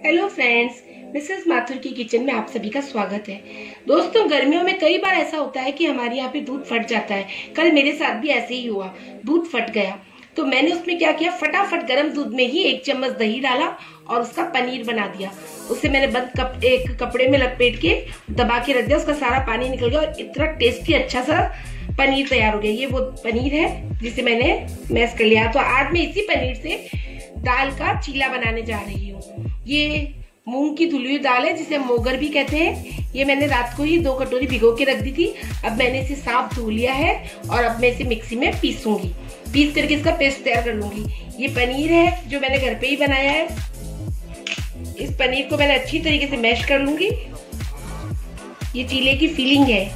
Hello friends, Mrs Mathur की kitchen में आप सभी का स्वागत है। दोस्तों, गर्मियों में कई बार ऐसा होता है कि हमारे यहाँ पे दूध फट जाता है। कल मेरे साथ भी ऐसे ही हुआ, दूध फट गया। तो मैंने उसमें क्या किया, फटाफट गर्म दूध में ही 1 चम्मच दही डाला और उसका पनीर बना दिया। उसे मैंने एक कपड़े में लपेट के दबा के रख दिया, उसका सारा पानी निकल गया और इतना टेस्टी अच्छा सा पनीर तैयार हो गया। ये वो पनीर है जिसे मैंने मैश कर लिया। तो आज मैं इसी पनीर से दाल का चीला बनाने जा रही हूँ। ये मूंग की धुली हुई दाल है जिसे मोगर भी कहते हैं। ये मैंने रात को ही 2 कटोरी भिगो के रख दी थी। अब मैंने इसे साफ धो लिया है और अब मैं इसे मिक्सी में पीसूंगी। पीस करके इसका पेस्ट तैयार कर लूंगी। ये पनीर है जो मैंने घर पे ही बनाया है। इस पनीर को मैंने अच्छी तरीके से मैश कर लूंगी। ये चीले की फीलिंग है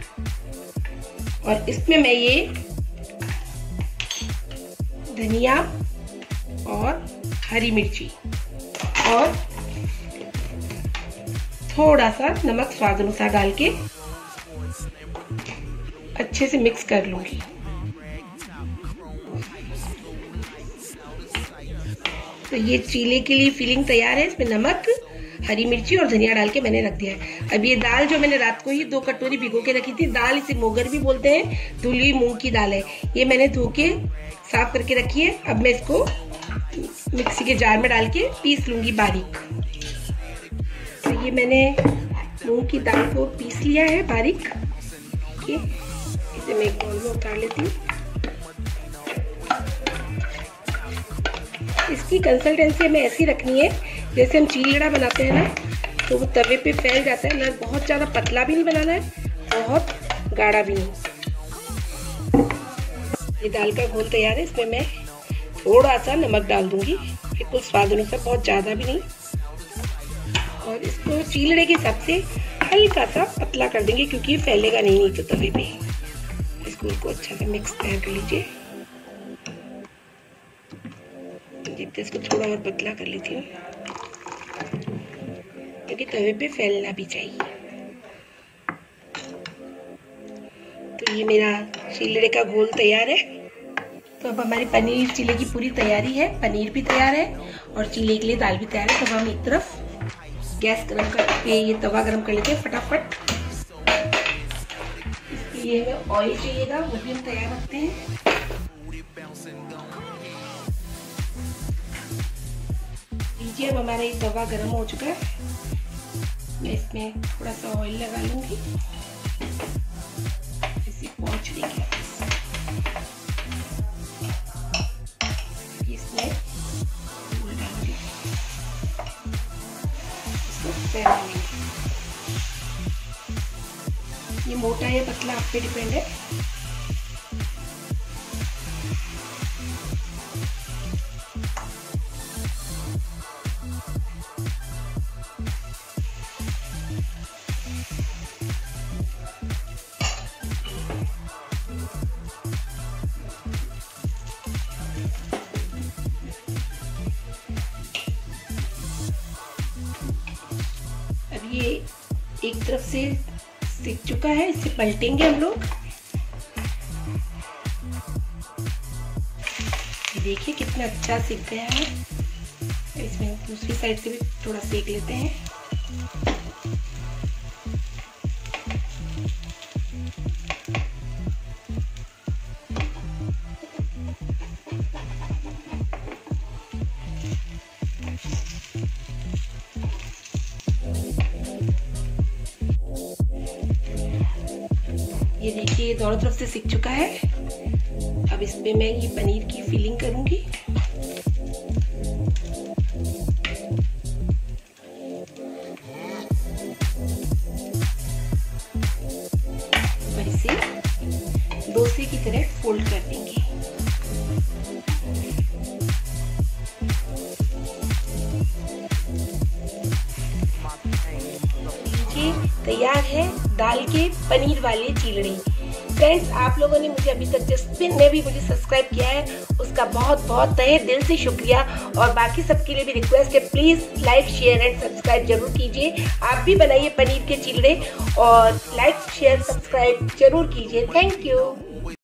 और इसमें मैं ये धनिया और हरी मिर्ची और थोड़ा सा नमक स्वाद अनुसार डाल के अच्छे से मिक्स कर लूंगी। तो ये चीले के लिए फीलिंग तैयार है। इसमें नमक, हरी मिर्ची और धनिया डाल के मैंने रख दिया है। अब ये दाल जो मैंने रात को ही 2 कटोरी भिगो के रखी थी, दाल इसे मोगर भी बोलते हैं, धुली हुई मूंग की दाल है। ये मैंने धो के साफ करके रखी है। अब मैं इसको मिक्सी के जार में डाल के पीस लूंगी बारीक। तो ये मैंने मूंग की दाल को पीस लिया है बारीक। ठीक है, इसे मैं एक बाउल में उतार लेती हूँ। इसकी कंसिस्टेंसी हमें ऐसी रखनी है जैसे हम चीलड़ा बनाते हैं ना, तो वो तवे पे फैल जाता है ना। बहुत ज़्यादा पतला भी नहीं बनाना है, बहुत गाढ़ा भी नहीं। ये दाल का घोल तैयार है। इसमें मैं थोड़ा सा नमक डाल दूंगी, बिल्कुल स्वाद अनुसार, बहुत ज़्यादा भी नहीं। और इसको चीलड़े के हिसाब से हल्का सा पतला कर देंगे क्योंकि ये फैलेगा नहीं नीचे तवे पे। इसको अच्छा से मिक्स तैयार कर लीजिए। इसको थोड़ा और पतला कर लेती हूँ क्योंकि तवे पे फैलना भी चाहिए। तो ये मेरा चीलड़े का घोल तैयार है। तो अब हमारी पनीर चीले की पूरी तैयारी है। पनीर भी तैयार है और चीले के लिए दाल भी तैयार है। तो हम एक तरफ गैस गर्म करके ये तवा गर्म कर लेते हैं फटाफट। इसके लिए हमें ऑयल चाहिएगा, वो भी हम तैयार रखते हैं। लीजिए, अब हमारा ये तवा गर्म हो चुका है। मैं इसमें थोड़ा सा ऑयल लगा लूंगी, इसे पहुंच देंगे। इसमें ये मोटा या पतला आप पे डिपेंड है। अब ये एक तरफ से सिक चुका है, इसे पलटेंगे हम लोग। देखिए कितना अच्छा सिक गया है। इसमें दूसरी साइड से भी थोड़ा सेक लेते हैं। ये देखिए दोनों तरफ से सिक चुका है। अब इसमें मैं ये पनीर की फिलिंग करूंगी। और इसे डोसे की तरह फोल्ड कर देंगे। तैयार है दाल के पनीर वाले चीलड़े। फ्रेंड्स, आप लोगों ने मुझे अभी तक जिसने भी मुझे सब्सक्राइब किया है उसका बहुत बहुत तहे दिल से शुक्रिया। और बाकी सबके लिए भी रिक्वेस्ट है, please like, share and subscribe जरूर कीजिए। आप भी बनाइए पनीर के चीलड़े और लाइक, शेयर, सब्सक्राइब जरूर कीजिए। Thank you.